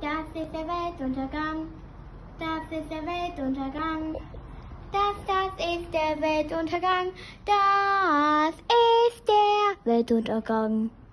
Das ist der Weltuntergang. Das ist der Weltuntergang. Das ist der Weltuntergang. Das ist der Weltuntergang.